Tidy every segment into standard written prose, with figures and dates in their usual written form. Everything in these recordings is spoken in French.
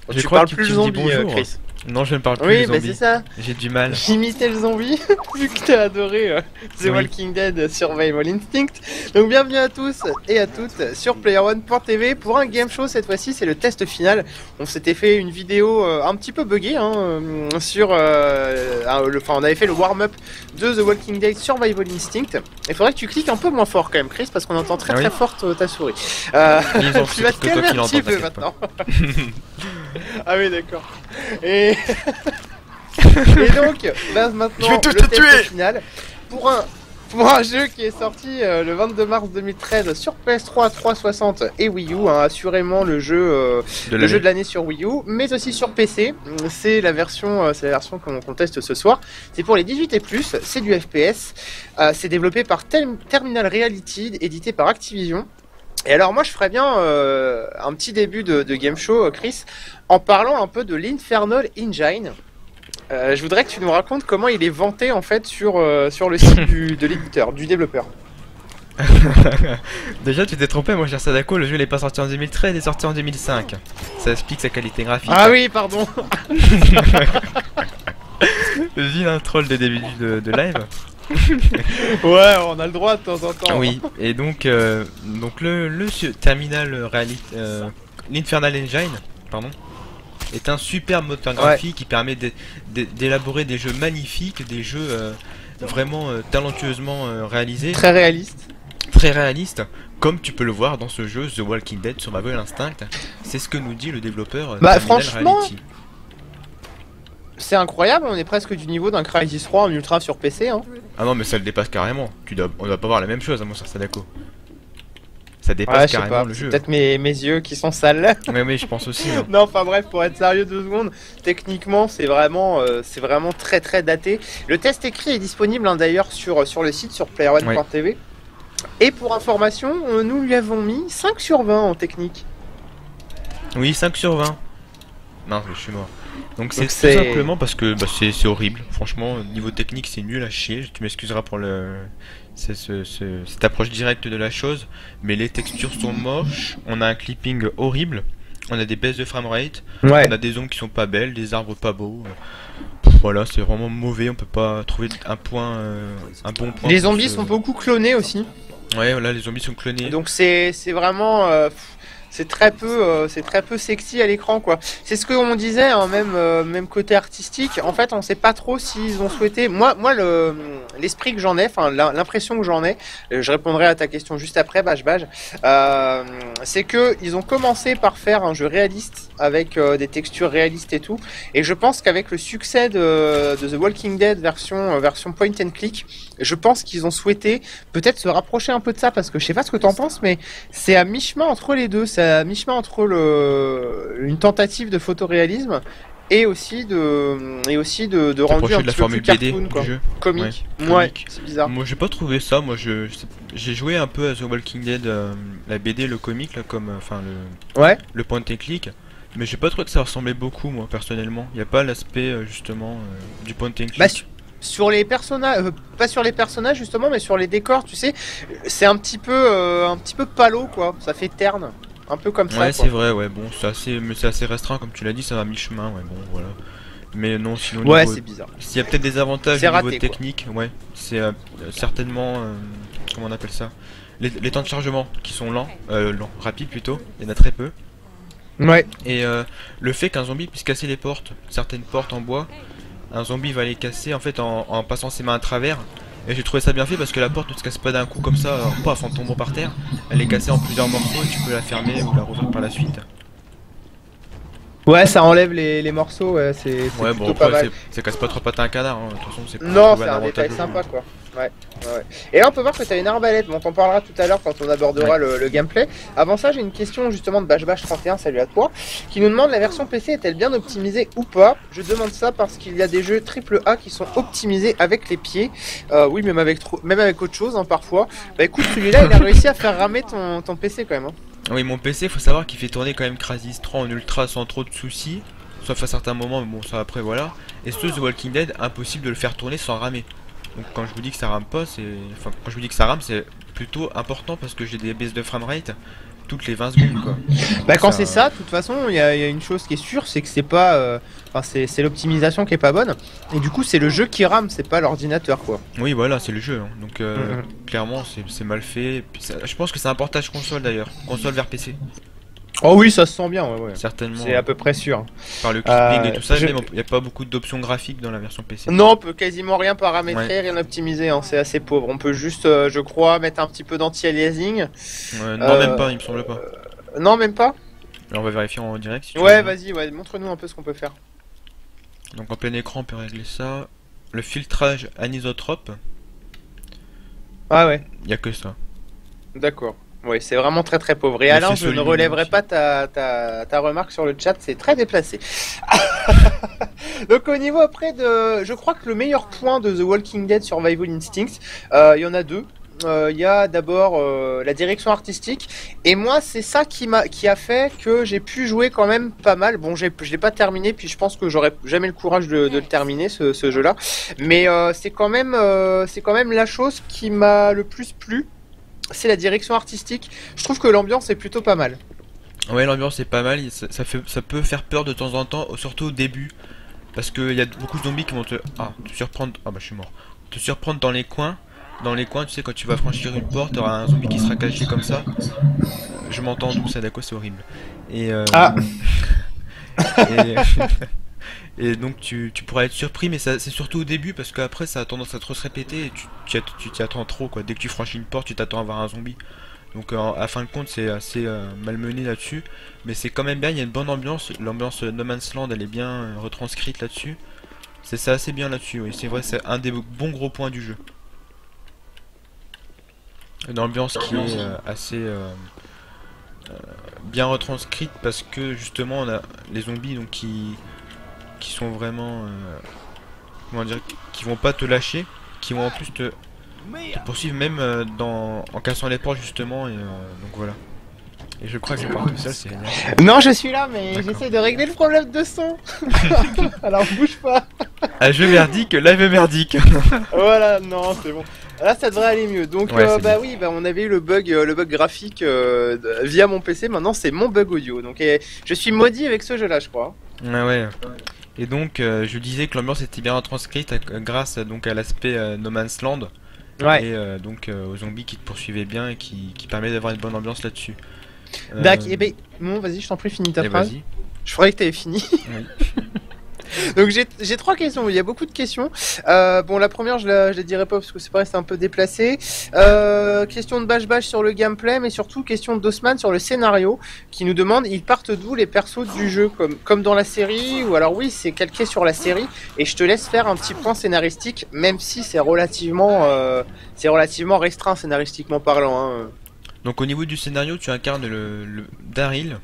Je Tu crois parles que plus tu le me dis zombie, bonjour. Chris. Non, je ne parle plus Oui, les bah c'est zombies. ça. J'ai du mal. J'imitais le zombie, vu que t'as adoré The Oui. Walking Dead Survival Instinct. Donc bienvenue à tous et à toutes sur PlayerOne.tv pour un game show. Cette fois-ci, c'est le test final. On s'était fait une vidéo un petit peu buggée sur... on avait fait le warm-up de The Walking Dead Survival Instinct. Il faudrait que tu cliques un peu moins fort quand même, Chris, parce qu'on entend très très fort ta souris. Ils ont Tu vas te que toi calmer qui un petit l'entends, peu t'inquiète pas. maintenant. Ah oui, d'accord. Et... Et donc, maintenant, Je vais tous le te test tuer final pour un jeu qui est sorti le 22 mars 2013 sur PS3, 360 et Wii U, assurément le jeu de l'année sur Wii U, mais aussi sur PC. C'est la version qu'on teste ce soir. C'est pour les 18 et plus, c'est du FPS. C'est développé par Terminal Reality, édité par Activision. Et alors moi je ferais bien un petit début de game show, Chris, en parlant un peu de l'Infernal Engine. Je voudrais que tu nous racontes comment il est vanté en fait sur le site de l'éditeur, du développeur. Déjà, tu t'es trompé, moi, cher Sadako, le jeu il est pas sorti en 2013, il est sorti en 2005. Ça explique sa qualité graphique. Ah oui, pardon. Vilain troll de début de live. Ouais, on a le droit de temps en temps. Oui, et donc Terminal l'Infernal Engine, pardon, est un super moteur graphique qui permet d'élaborer des jeux magnifiques, des jeux vraiment talentueusement réalisés. Très réaliste. Très réalistes, comme tu peux le voir dans ce jeu The Walking Dead Survival Instinct. C'est ce que nous dit le développeur Bah Terminal franchement, Reality. c'est incroyable, on est presque du niveau d'un Crysis 3 en ultra sur PC. Ah non, mais ça le dépasse carrément. On doit pas voir la même chose, à mon cher Sadako. Ça dépasse Ouais, je sais carrément pas, le jeu. peut-être mes yeux qui sont sales. Oui, je pense aussi. Hein. Non, enfin bref, pour être sérieux 2 secondes, techniquement c'est vraiment très très daté. Le test écrit est disponible d'ailleurs sur le site, sur playerone.tv. Et pour information, nous lui avons mis 5 sur 20 en technique. Oui, 5 sur 20. Non, je suis mort. Donc c'est tout c'est- simplement parce que c'est horrible. Franchement, niveau technique, c'est nul à chier. Tu m'excuseras pour cette approche directe de la chose. Mais les textures sont moches. On a un clipping horrible. On a des baisses de framerate. Ouais. On a des zones qui sont pas belles, des arbres pas beaux. Voilà, c'est vraiment mauvais. On peut pas trouver un bon point. Les pour zombies ce- sont beaucoup clonés aussi. Ouais, voilà, les zombies sont clonés. Donc c'est vraiment c'est très peu sexy à l'écran quoi. C'est ce qu'on disait même côté artistique. En fait, on sait pas trop s'ils ont souhaité moi l'esprit que j'en ai, enfin l'impression que j'en ai, je répondrai à ta question juste après Baj, c'est que ils ont commencé par faire un jeu réaliste avec des textures réalistes et tout, et je pense qu'avec le succès de The Walking Dead version point and click, je pense qu'ils ont souhaité peut-être se rapprocher un peu de ça, parce que je sais pas ce que t'en penses, mais c'est à mi-chemin entre les deux, c'est à mi-chemin entre une tentative de photoréalisme et aussi de rendu Rapproché un de la petit peu formule plus BD cartoon, quoi. du jeu. Comique. Ouais, Ouais, comique. c'est bizarre. Moi j'ai pas trouvé ça, j'ai joué un peu à The Walking Dead, la BD, le comic là, comme Ouais. le point and click, mais j'ai pas trouvé que ça ressemblait beaucoup moi personnellement. Il y a pas l'aspect justement du point and click. Bah, sur les personnages, pas sur les personnages justement, mais sur les décors, tu sais, c'est un petit peu palo quoi, ça fait terne, un peu comme ça. Ouais, Quoi. c'est vrai, ouais, bon, c'est assez restreint comme tu l'as dit, ça va à mi-chemin, ouais, bon, voilà. Mais non, sinon Ouais, niveau- c'est bizarre. s'il y a peut-être des avantages C'est au niveau raté, quoi. technique, ouais, c'est certainement comment on appelle ça? Les temps de chargement qui sont lents, rapides plutôt, il y en a très peu. Ouais. Et le fait qu'un zombie puisse casser les portes, certaines portes en bois, un zombie va les casser en fait en passant ses mains à travers. Et j'ai trouvé ça bien fait parce que la porte ne se casse pas d'un coup comme ça, paf, en tombant par terre. Elle est cassée en plusieurs morceaux et tu peux la fermer ou la rouvrir par la suite. Ouais, ça enlève les morceaux, ouais, c'est Ouais, plutôt bon, pas après, mal. ça casse pas trop patin à un canard, hein. De toute façon, c'est pas Non, c'est un avantage détail au jeu. sympa quoi. Ouais. Et là on peut voir que t'as une arbalète, bon t'en parleras tout à l'heure quand on abordera le gameplay. Avant ça j'ai une question justement de BashBash31, salut à toi, qui nous demande la version PC est-elle bien optimisée ou pas. Je demande ça parce qu'il y a des jeux AAA qui sont optimisés avec les pieds, oui même avec autre chose parfois. Bah écoute celui-là il a réussi à faire ramer ton PC quand même. Oui, mon PC, faut savoir qu'il fait tourner quand même Crysis 3 en ultra sans trop de soucis, sauf à certains moments, mais bon, ça après voilà. Et ce The Walking Dead, impossible de le faire tourner sans ramer. Donc quand je vous dis que ça rame pas, quand je vous dis que ça rame, c'est plutôt important parce que j'ai des baisses de framerate. toutes les 20 secondes quoi. Bah Donc, quand c'est ça, de toute façon, il y a une chose qui est sûre, c'est que c'est pas, enfin c'est l'optimisation qui est pas bonne. Et du coup, c'est le jeu qui rame, c'est pas l'ordinateur quoi. Oui voilà, c'est le jeu, hein. Donc Mhm. clairement c'est mal fait. Et puis, je pense que c'est un portage console d'ailleurs, console vers PC. Oh oui, ça se sent bien, ouais, ouais. Certainement, C'est à peu près sûr. par le clipping et tout ça, je- même il n'y a pas beaucoup d'options graphiques dans la version PC. Non, on peut quasiment rien paramétrer, Ouais. rien optimiser, hein, c'est assez pauvre. On peut juste, je crois, mettre un petit peu d'anti-aliasing. Non, même Euh, pas, il me semble pas. Non, même pas. Alors, on va vérifier en direct si tu veux Ouais, bien. vas-y, ouais, montre-nous un peu ce qu'on peut faire. Donc en plein écran, on peut régler ça. Le filtrage anisotrope, Ah ouais, il n'y a que ça. d'accord. Ouais, c'est vraiment très très pauvre. Et Mais Alain, c'est je ne solide relèverai aussi. pas ta remarque sur le chat, c'est très déplacé. Donc au niveau après de... Je crois que le meilleur point de The Walking Dead Survival Instinct, il y en a deux. Il y a d'abord la direction artistique. Et moi, c'est ça qui a fait que j'ai pu jouer quand même pas mal. Bon, je l'ai pas terminé, puis je pense que j'aurais jamais le courage de le terminer, ce jeu-là. Mais c'est quand même la chose qui m'a le plus plu. C'est la direction artistique. Je trouve que l'ambiance est plutôt pas mal. Ouais, l'ambiance est pas mal, ça peut faire peur de temps en temps, surtout au début. Parce qu'il y a beaucoup de zombies qui vont te surprendre. Ah bah je suis mort. Te surprendre dans les coins. Dans les coins, tu sais, quand tu vas franchir une porte, t'auras un zombie qui sera caché comme ça. Je m'entends d'où ça, d'accord, c'est horrible. Et, Ah, et, et donc tu pourras être surpris, mais c'est surtout au début parce qu'après ça a tendance à trop se répéter et tu t'y attends trop quoi. Dès que tu franchis une porte, tu t'attends à voir un zombie. Donc à fin de compte, c'est assez malmené là-dessus, mais c'est quand même bien. Il y a une bonne ambiance. L'ambiance No Man's Land, elle est bien retranscrite là-dessus. C'est assez bien là-dessus. Oui, c'est vrai, c'est un des bons gros points du jeu. Une ambiance qui est assez bien retranscrite parce que justement on a les zombies donc qui sont vraiment comment dire, qui vont pas te lâcher, qui vont en plus te poursuivre même en cassant les portes justement et donc voilà. Et je crois que je parle tout seul, c'est génial. non, je suis là, mais D'accord. j'essaie de régler le problème de son. Alors bouge pas. Ah, jeu merdique, live merdique. Voilà, non, c'est bon. Là, ça devrait aller mieux. Donc, Ouais, c'est bah bien. oui, bah on avait eu le bug graphique via mon PC. Maintenant, c'est mon bug audio. Donc, je suis maudit avec ce jeu-là, je crois. Ouais, ouais. Et donc je disais que l'ambiance était bien retranscrite grâce donc à l'aspect No Man's Land Ouais. et donc aux zombies qui te poursuivaient bien et qui permet d'avoir une bonne ambiance là-dessus. D'accord. Et ben, bon, vas-y, je t'en prie, finis ta Et phrase. vas-y. Je croyais que t'avais fini. Oui. Donc j'ai trois questions, il y a beaucoup de questions. Bon, la première, je la dirai pas parce que c'est pareil, c'est un peu déplacé. Question de Bash Bash sur le gameplay, mais surtout question d'Osman sur le scénario, qui nous demande, ils partent d'où les persos du jeu, comme dans la série, ou alors oui, c'est calqué sur la série, et je te laisse faire un petit point scénaristique, même si c'est relativement restreint scénaristiquement parlant. Hein. Donc au niveau du scénario, tu incarnes le Daryl,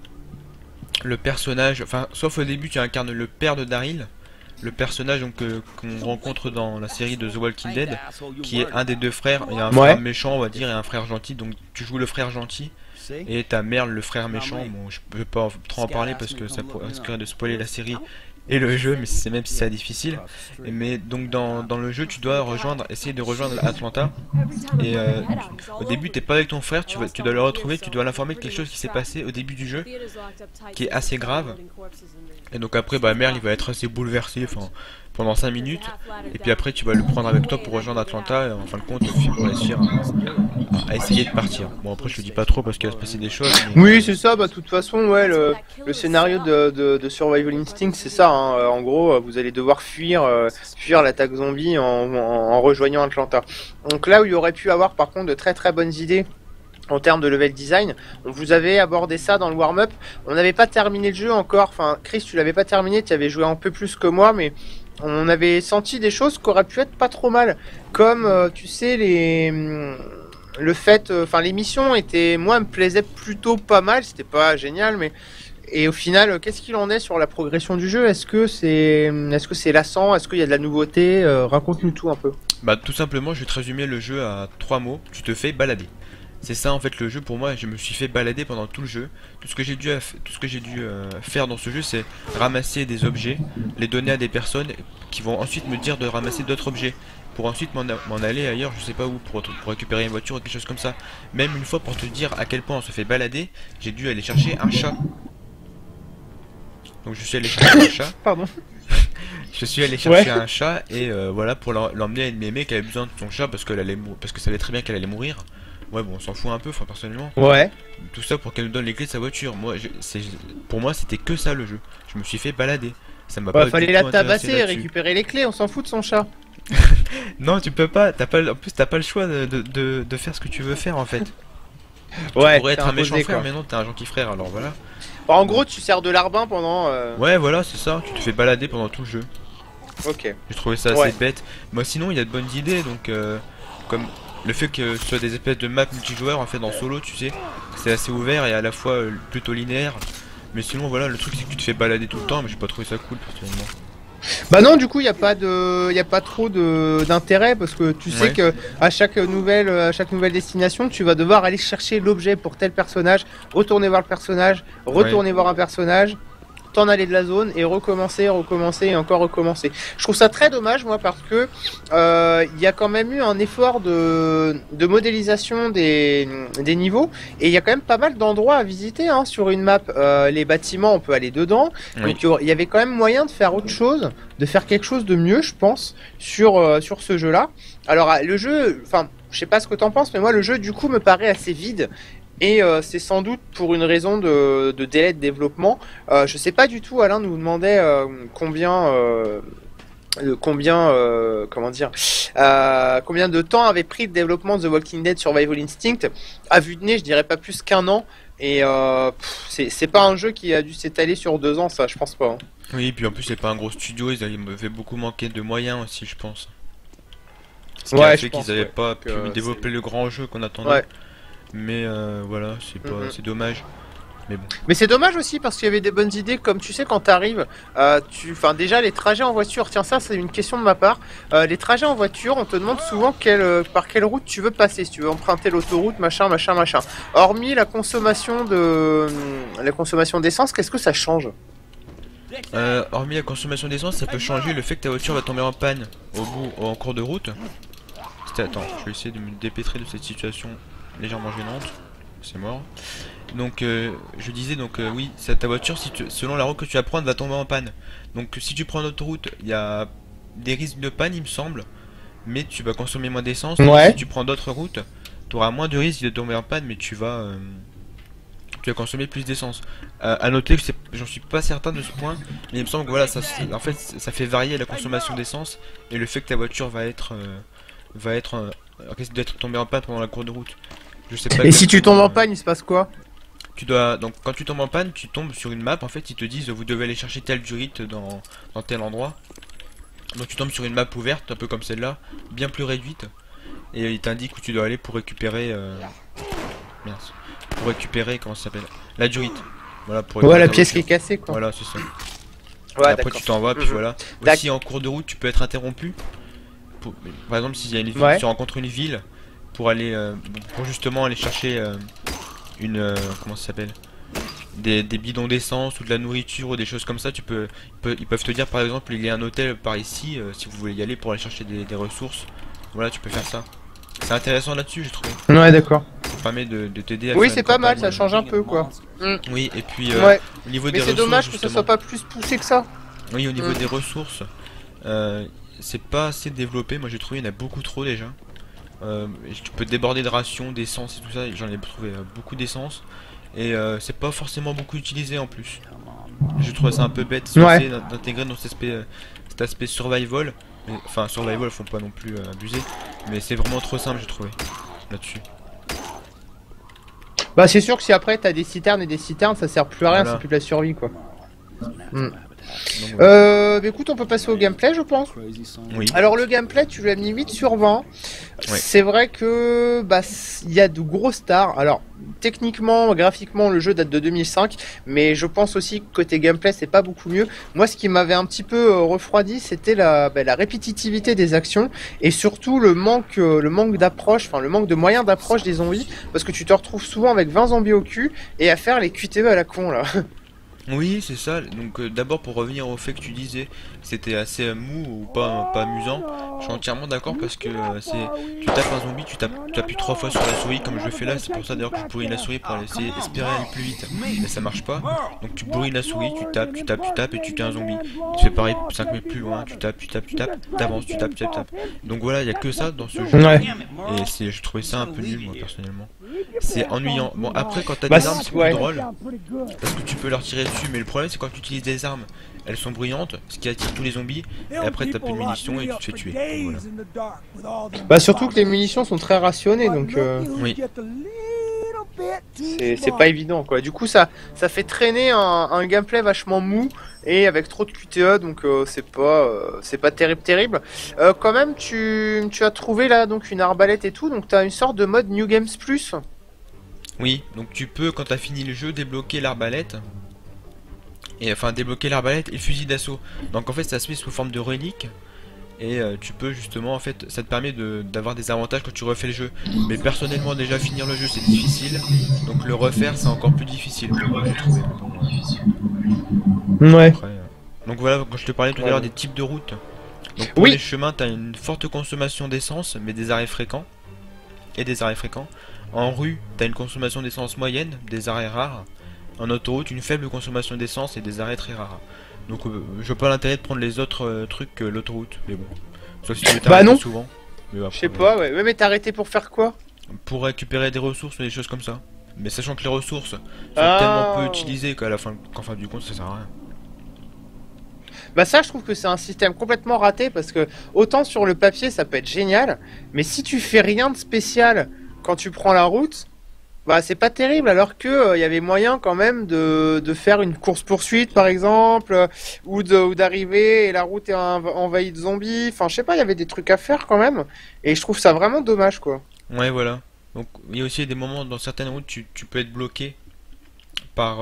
le personnage, enfin sauf au début tu incarnes le père de Daryl, le personnage donc qu'on rencontre dans la série de The Walking Dead, qui est un des deux frères. Il y a un Ouais. frère méchant on va dire et un frère gentil, donc tu joues le frère gentil et ta mère le frère méchant. Bon, je peux pas trop en parler parce que ça risquerait de spoiler la série et le jeu, mais c'est même si c'est difficile. Mais donc dans le jeu tu dois essayer de rejoindre Atlanta et au début t'es pas avec ton frère, tu dois le retrouver, tu dois l'informer de quelque chose qui s'est passé au début du jeu qui est assez grave. Et donc après bah Merle il va être assez bouleversé pendant 5 minutes et puis après tu vas le prendre avec toi pour rejoindre Atlanta et en fin de compte réussir à essayer de partir. Bon après je te dis pas trop parce qu'il va se passer des choses mais, Oui, c'est ça, bah de toute façon, ouais, le scénario de Survival Instinct, c'est ça, hein. En gros, vous allez devoir fuir l'attaque zombie en rejoignant Atlanta. Donc là où il y aurait pu avoir par contre de très très bonnes idées en termes de level design, on vous avait abordé ça dans le warm-up, on n'avait pas terminé le jeu encore, enfin Chris tu l'avais pas terminé, tu avais joué un peu plus que moi, mais on avait senti des choses qui auraient pu être pas trop mal, comme tu sais le fait, enfin les missions étaient, moi me plaisaient plutôt pas mal, c'était pas génial, mais et au final, qu'est-ce qu'il en est sur la progression du jeu? Est-ce que c'est lassant? Est-ce qu'il y a de la nouveauté? Raconte-nous tout un peu. bah tout simplement je vais te résumer le jeu à 3 mots, tu te fais balader. C'est ça en fait le jeu pour moi, je me suis fait balader pendant tout le jeu. Tout ce que j'ai dû faire dans ce jeu c'est ramasser des objets, les donner à des personnes qui vont ensuite me dire de ramasser d'autres objets pour ensuite m'en aller ailleurs, je sais pas où, pour récupérer une voiture ou quelque chose comme ça. Même une fois, pour te dire à quel point on se fait balader, j'ai dû aller chercher un chat. Donc je suis allé chercher un chat. Pardon. Je suis allé chercher un chat et voilà, pour l'emmener à une mémé qui avait besoin de son chat parce qu'elle allait parce que ça savait très bien qu'elle allait mourir. Ouais, bon, on s'en fout un peu, enfin personnellement. Ouais. Tout ça pour qu'elle nous donne les clés de sa voiture. Moi, pour moi, c'était que ça le jeu. Je me suis fait balader. Ça m'a pas Fallait du la tout intéressé tabasser et là-dessus. récupérer les clés, on s'en fout de son chat. Non, tu peux pas. En plus, t'as pas le choix de faire ce que tu veux faire en fait. Ouais, Tu pourrais être un imposé, méchant frère, quoi. mais non, t'es un gentil frère, alors voilà. Bon, en gros, tu sers de larbin pendant. Ouais, voilà, c'est ça. Tu te fais balader pendant tout le jeu. Ok. J'ai trouvé ça assez Ouais. bête. Moi, sinon, il y a de bonnes idées, donc comme le fait que ce soit des espèces de maps multijoueurs en fait en solo, tu sais, c'est assez ouvert et à la fois plutôt linéaire. Mais sinon, voilà, le truc c'est que tu te fais balader tout le temps, mais j'ai pas trouvé ça cool personnellement. Bah non, du coup, y a pas trop d'intérêt parce que tu sais Ouais. que à chaque nouvelle destination, tu vas devoir aller chercher l'objet pour tel personnage, retourner voir le personnage, retourner voir un personnage, t'en aller de la zone et recommencer et encore recommencer. Je trouve ça très dommage, moi, parce que il y a quand même eu un effort de modélisation des niveaux et il y a quand même pas mal d'endroits à visiter hein, sur une map. Les bâtiments, on peut aller dedans. Oui. Donc il y avait quand même moyen de faire autre chose, de faire quelque chose de mieux, je pense, sur ce jeu-là. Alors le jeu, enfin, je sais pas ce que t'en penses, mais moi le jeu du coup me paraît assez vide. Et c'est sans doute pour une raison de délai de développement. Je sais pas du tout, Alain nous demandait comment dire, combien de temps avait pris le développement de The Walking Dead Survival Instinct. À vue de nez, je dirais pas plus qu'un an. Et c'est pas un jeu qui a dû s'étaler sur 2 ans, ça, je pense pas. Hein. Oui, et puis en plus, c'est pas un gros studio, ils m'avaient beaucoup manqué de moyens aussi, je pense. Ce qui a fait qu'ils avaient pas pu développer le grand jeu qu'on attendait. Ouais. Mais voilà, c'est dommage. Mais bon. Mais c'est dommage aussi parce qu'il y avait des bonnes idées, comme tu sais quand t'arrives, enfin déjà les trajets en voiture, tiens ça c'est une question de ma part, les trajets en voiture on te demande souvent par quelle route tu veux passer, si tu veux emprunter l'autoroute, machin. Hormis la consommation d'essence, qu'est-ce que ça change? Hormis la consommation d'essence, ça peut changer le fait que ta voiture va tomber en panne en cours de route. Attends, je vais essayer de me dépêtrer de cette situation légèrement gênante. C'est mort. Donc je disais oui, ta voiture selon la route que tu vas prendre va tomber en panne. Donc si tu prends l'autoroute, il y a des risques de panne il me semble, mais tu vas consommer moins d'essence. Ouais. Si tu prends d'autres routes, tu auras moins de risques de tomber en panne, mais tu vas consommer plus d'essence. À noter que j'en suis pas certain de ce point, mais il me semble que voilà, en fait ça fait varier la consommation d'essence et le fait que ta voiture risque d'être tombée en panne pendant la course de route. Je sais pas. Et si tu tombes en panne, il se passe quoi? Donc quand tu tombes en panne, tu tombes sur une map. En fait, ils te disent vous devez aller chercher tel durite dans tel endroit. Donc tu tombes sur une map ouverte, un peu comme celle-là, bien plus réduite, et il t'indique où tu dois aller pour récupérer. Pour récupérer comment ça s'appelle? La durite. Voilà pour. Ouais, la pièce qui est cassée quoi. Voilà, c'est ça. Ouais, et après tu t'en vas, puis voilà. Aussi en cours de route, tu peux être interrompu. Par exemple, s'il y a une ville, tu rencontres une ville pour aller pour justement aller chercher comment ça s'appelle, des bidons d'essence ou de la nourriture ou des choses comme ça, ils peuvent te dire par exemple il y a un hôtel par ici si vous voulez y aller pour aller chercher des ressources. Voilà, tu peux faire ça. C'est intéressant là-dessus, j'ai trouvé. Ouais, d'accord. Ça permet de t'aider à oui, faire c'est une pas mal, campagne, ça change un peu quoi. Oui, et puis au niveau des ressources. Mais c'est dommage que ça soit pas plus poussé que ça. Oui, au niveau des ressources, c'est pas assez développé. Moi j'ai trouvé il y en a beaucoup trop déjà. Tu peux déborder de rations, d'essence et tout ça. J'en ai trouvé beaucoup d'essence. Et c'est pas forcément beaucoup utilisé en plus. Je trouve ça un peu bête d'intégrer dans cet aspect survival. Enfin, survival, faut pas non plus abuser. Mais c'est vraiment trop simple, j'ai trouvé. Là-dessus. Bah, c'est sûr que si après t'as des citernes et des citernes, ça sert plus à rien, Voilà. c'est plus de la survie quoi. Donc, voilà. Bah, écoute, on peut passer au gameplay, je pense. Oui. Alors le gameplay, tu l'as mis 8 sur 20. Ouais. C'est vrai que bah il y a de gros stars. Alors techniquement, graphiquement, le jeu date de 2005, mais je pense aussi que côté gameplay, c'est pas beaucoup mieux. Moi, ce qui m'avait un petit peu refroidi, c'était la répétitivité des actions et surtout le manque d'approche, enfin le manque de moyens d'approche des zombies, parce que tu te retrouves souvent avec 20 zombies au cul et à faire les QTE à la con là. Oui, c'est ça. Donc d'abord pour revenir au fait que tu disais c'était assez mou ou pas amusant, je suis entièrement d'accord parce que tu tapes un zombie, tu appuies 3 fois sur la souris comme je fais là, c'est pour ça d'ailleurs que je bourrine la souris pour essayer espérer aller plus vite. Mais ça marche pas. Donc tu bourrines la souris, tu tapes et tu tues un zombie. Tu fais pareil 5 mètres plus loin, tu tapes, t'avances, tu tapes. Donc voilà, il y a que ça dans ce jeu. Ouais. Et je trouvais ça un peu nul moi personnellement. C'est ennuyant. Bon après quand t'as Bah, des armes c'est ouais. plus drôle. Parce que tu peux leur tirer dessus, mais le problème c'est quand tu utilises des armes, elles sont bruyantes, ce qui attire tous les zombies, et après t'as plus de munitions et tu te fais tuer. Donc, voilà. Bah surtout que les munitions sont très rationnées, donc Oui. c'est pas évident quoi. Du coup ça fait traîner un gameplay vachement mou et avec trop de QTE, donc c'est pas terrible. Quand même tu as trouvé là donc une arbalète et tout, donc t'as une sorte de mode New Games Plus. Oui, donc tu peux quand t'as fini le jeu débloquer l'arbalète. Et enfin débloquer l'arbalète et le fusil d'assaut. Donc en fait ça se met sous forme de relique. Et tu peux justement en fait ça te permet d'avoir des avantages quand tu refais le jeu. Mais personnellement déjà finir le jeu c'est difficile. Donc le refaire c'est encore plus difficile. Moi, j'ai trouvé. Ouais. Après, donc voilà quand je te parlais tout à l'heure des types de routes. Donc pour Oui. les chemins t'as une forte consommation d'essence mais des arrêts fréquents. Et des arrêts fréquents. En rue t'as une consommation d'essence moyenne, des arrêts rares. En autoroute une faible consommation d'essence et des arrêts très rares. Donc je vois pas l'intérêt de prendre les autres trucs que l'autoroute, mais bon. Sauf si tu veux t'arrêter non. souvent. Mais après, Je sais pas, ouais. Mais t'as arrêté pour faire quoi? pour récupérer des ressources ou des choses comme ça. Mais sachant que les ressources sont Ah. tellement peu utilisées qu'à la fin, qu'en fin du compte ça sert à rien. Bah ça je trouve que c'est un système complètement raté parce que autant sur le papier ça peut être génial, mais si tu fais rien de spécial quand tu prends la route, bah c'est pas terrible alors que y avait moyen quand même de faire une course poursuite par exemple ou d'arriver et la route est envahie de zombies, enfin je sais pas, il y avait des trucs à faire quand même et je trouve ça vraiment dommage quoi. Ouais voilà. Donc il y a aussi des moments dans certaines routes tu peux être bloqué par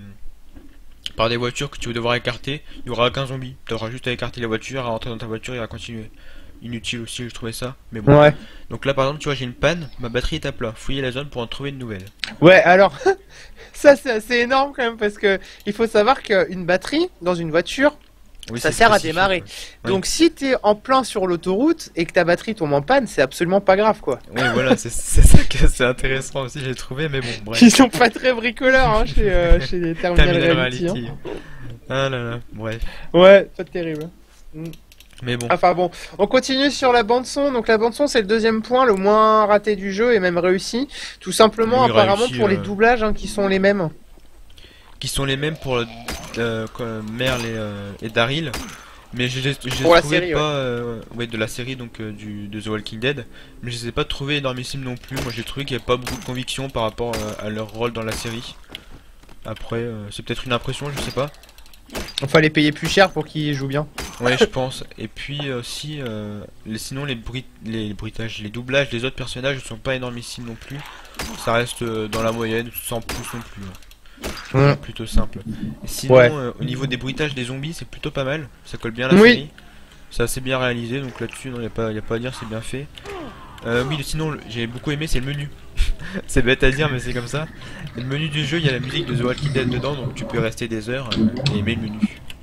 par des voitures que tu vas devoir écarter. Il y aura aucun zombie. Tu auras juste à écarter la voiture, à rentrer dans ta voiture et à continuer. Inutile aussi, je trouvais ça. Mais bon. Ouais. Donc là, par exemple, tu vois, j'ai une panne, ma batterie est à plat. Fouiller la zone pour en trouver une nouvelle. Ouais, alors ça c'est assez énorme quand même parce que il faut savoir qu'une batterie dans une voiture Oui, ça c'est sert à spécifique, démarrer. ouais. Donc si t'es en plein sur l'autoroute et que ta batterie tombe en panne, c'est absolument pas grave quoi. Oui, voilà, c'est ça que c'est intéressant aussi, j'ai trouvé, mais bon, bref. Ils sont pas très bricoleurs hein, chez les Terminal Terminal Reality. Reality. Ah là là, bref. Hein. Ouais, pas terrible. Mais bon, Enfin bon, on continue sur la bande son. Donc la bande son c'est le deuxième point, le moins raté du jeu et même réussi. Tout simplement Oui, apparemment réussi, pour les doublages hein, qui sont les mêmes. qui sont les mêmes pour Merle et Daryl. Mais je les Pour la trouvais série, pas ouais, de la série donc de The Walking Dead, mais je les ai pas trouvés énormissimes non plus. Moi j'ai trouvé qu'il n'y avait pas beaucoup de conviction par rapport à leur rôle dans la série. Après c'est peut-être une impression, je sais pas. Il fallait payer plus cher pour qu'ils jouent bien. Ouais, je pense. Et puis aussi sinon les bruitages, les doublages des autres personnages ne sont pas énormissimes non plus. Ça reste dans la moyenne, sans plus non plus. Plutôt simple. Et sinon, Ouais. Au niveau des bruitages des zombies, c'est plutôt pas mal. Ça colle bien à la Oui. série. C'est assez bien réalisé, donc là-dessus, il n'y a pas à dire, c'est bien fait. Oui, sinon, j'ai beaucoup aimé, c'est le menu. C'est bête à dire, mais c'est comme ça. Le menu du jeu, il y a la musique de The Walking Dead dedans, donc tu peux rester des heures et aimer le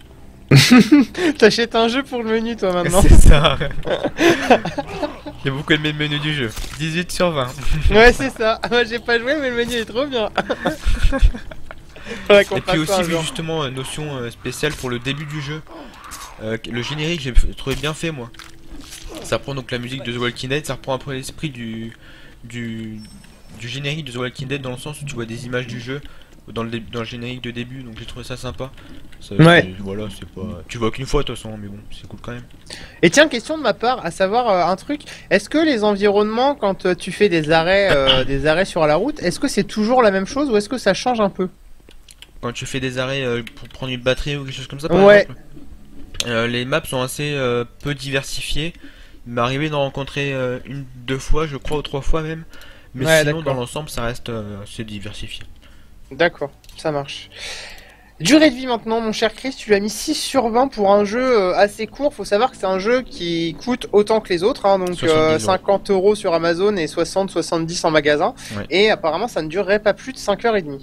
menu. T'achètes un jeu pour le menu toi maintenant. C'est ça. J'ai beaucoup aimé le menu du jeu. 18 sur 20. Ouais c'est ça. Moi j'ai pas joué mais le menu est trop bien. Faudrait qu'on Et puis fasse ça aussi, un oui, jour. justement, notion spéciale pour le début du jeu. Le générique, j'ai trouvé bien fait, moi. Ça reprend donc la musique de The Walking Dead, ça reprend un peu l'esprit du générique de The Walking Dead dans le sens où tu vois des images du jeu dans le générique de début, donc j'ai trouvé ça sympa. Ouais. Voilà, c'est pas. Tu vois qu'une fois de toute façon, mais bon, c'est cool quand même. Et tiens, question de ma part, à savoir un truc, est-ce que les environnements, quand tu fais des arrêts sur la route, est-ce que c'est toujours la même chose ou est-ce que ça change un peu? Quand tu fais des arrêts pour prendre une batterie ou quelque chose comme ça, par Ouais. exemple, les maps sont assez peu diversifiées. Il m'est arrivé d'en rencontrer une, deux fois, je crois, ou trois fois même. Mais Ouais, sinon, d'accord. dans l'ensemble, ça reste assez diversifié. D'accord, ça marche. Durée de vie maintenant, mon cher Chris, tu lui as mis 6 sur 20 pour un jeu assez court. Faut savoir que c'est un jeu qui coûte autant que les autres, hein, donc 70 €. 50 € sur Amazon et 60-70 en magasin. Ouais. Et apparemment, ça ne durerait pas plus de 5h30.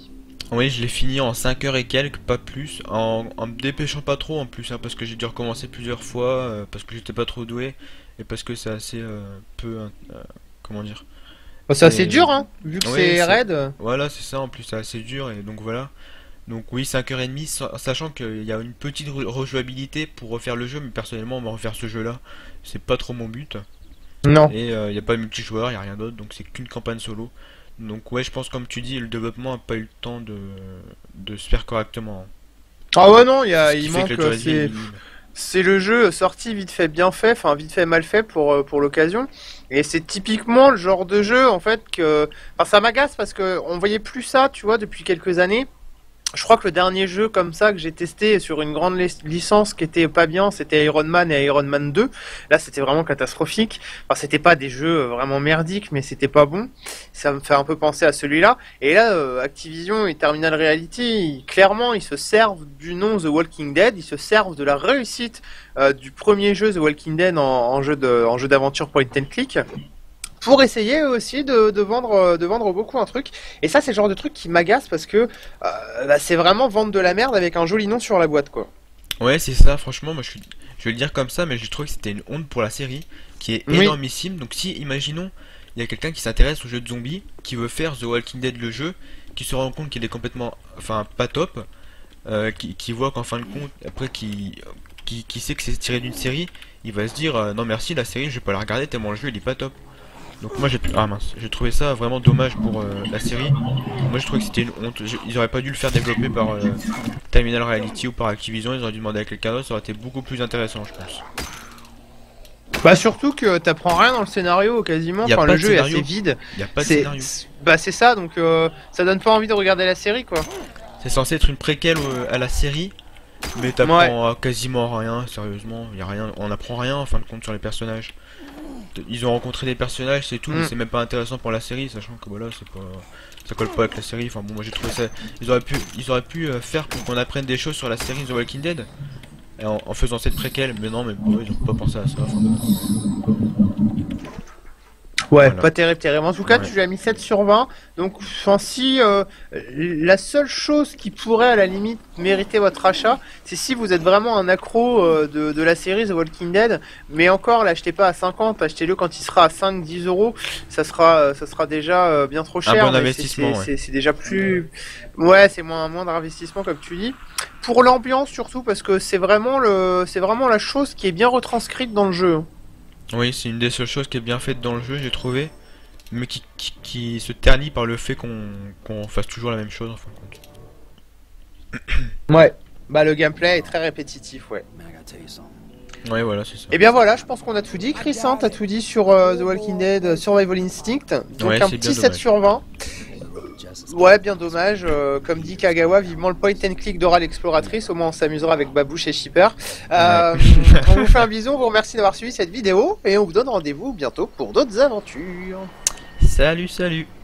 Oui, je l'ai fini en 5 heures et quelques, pas plus, en me dépêchant pas trop en plus, hein, parce que j'ai dû recommencer plusieurs fois, parce que j'étais pas trop doué, et parce que c'est assez peu, comment dire, Bah, c'est assez c'est, dur, hein, vu que oui, c'est raid. voilà, c'est ça, en plus c'est assez dur, et donc voilà. Donc oui, 5h30, sachant qu'il y a une petite rejouabilité pour refaire le jeu, mais personnellement, on va refaire ce jeu-là, c'est pas trop mon but, Non. et il n'y a pas de multijoueur, il n'y a rien d'autre, donc c'est qu'une campagne solo. Donc ouais, je pense comme tu dis, le développement a pas eu le temps de se faire correctement. Ah ouais, non, C'est ce qui il fait que manque. le Jurassic est minime. C'est le jeu sorti vite fait bien fait, enfin vite fait mal fait pour l'occasion. Et c'est typiquement le genre de jeu en fait que, enfin ça m'agace parce que on voyait plus ça, tu vois, depuis quelques années. Je crois que le dernier jeu comme ça que j'ai testé sur une grande licence qui était pas bien, c'était Iron Man et Iron Man 2. Là, c'était vraiment catastrophique. Enfin, c'était pas des jeux vraiment merdiques, mais c'était pas bon. Ça me fait un peu penser à celui-là. Et là, Activision et Terminal Reality, clairement, ils se servent du nom The Walking Dead, ils se servent de la réussite du premier jeu The Walking Dead en jeu d'aventure point and click pour essayer aussi de vendre beaucoup un truc. Et ça, c'est le genre de truc qui m'agace parce que bah, c'est vraiment vendre de la merde avec un joli nom sur la boîte, quoi. Ouais, c'est ça, franchement, je vais le dire comme ça, mais j'ai trouvé que c'était une honte pour la série, qui est Oui. énormissime. Donc si, imaginons, il y a quelqu'un qui s'intéresse au jeu de zombies, qui veut faire The Walking Dead le jeu, qui se rend compte qu'il est complètement, enfin, pas top, qui voit qu'en fin de compte, après, qui sait que c'est tiré d'une série, il va se dire, non merci, la série, je vais pas la regarder tellement le jeu il est pas top. Donc moi j'ai trouvé ça vraiment dommage pour la série. Moi je trouvais que c'était une honte. Ils auraient pas dû le faire développer par Terminal Reality ou par Activision, ils auraient dû demander à quelqu'un d'autre, ça aurait été beaucoup plus intéressant je pense. Bah surtout que t'apprends rien dans le scénario quasiment. Il y a Enfin, pas le de jeu est assez scénario, vide. il y a pas de C'est scénario. bah c'est ça, donc ça donne pas envie de regarder la série, quoi. C'est censé être une préquelle à la série, mais Ouais. t'apprends quasiment rien, sérieusement, il y a rien, on apprend rien en fin de compte sur les personnages. Ils ont rencontré des personnages, c'est tout, mais Mm. c'est même pas intéressant pour la série, sachant que voilà, c'est pas, ça colle pas avec la série. Enfin bon, moi j'ai trouvé ça, ils auraient pu faire pour qu'on apprenne des choses sur la série The Walking Dead, et en faisant cette préquelle, mais non, mais bon, ils ont pas pensé à ça. Enfin, Ouais, voilà. pas terrible, terrible. En tout cas, Ouais. tu lui as mis 7 sur 20. Donc, enfin, si la seule chose qui pourrait à la limite mériter votre achat, c'est si vous êtes vraiment un accro de la série The Walking Dead. Mais encore, l'achetez pas à 50, achetez-le quand il sera à 5-10 euros. Ça sera déjà bien trop cher. Un bon Mais investissement, ouais. c'est déjà plus. Ouais, c'est moins d'investissement comme tu dis. Pour l'ambiance surtout, parce que c'est vraiment la chose qui est bien retranscrite dans le jeu. Oui, c'est une des seules choses qui est bien faite dans le jeu, j'ai trouvé, mais qui se ternit par le fait qu'on fasse toujours la même chose en fin de compte. Ouais. Bah, le gameplay est très répétitif, ouais. Ouais, voilà, c'est ça. Et bien voilà, je pense qu'on a tout dit. Chris, hein, t'as tout dit sur The Walking Dead Survival Instinct. Donc Ouais, un c'est petit bien 7 dommage. sur 20. Ouais, bien dommage. Comme dit Kagawa, vivement le point and click d'Oral Exploratrice. Au moins on s'amusera avec Babouche et Shipper. On vous fait un bisou, on vous remercie d'avoir suivi cette vidéo. Et on vous donne rendez-vous bientôt pour d'autres aventures. Salut, salut.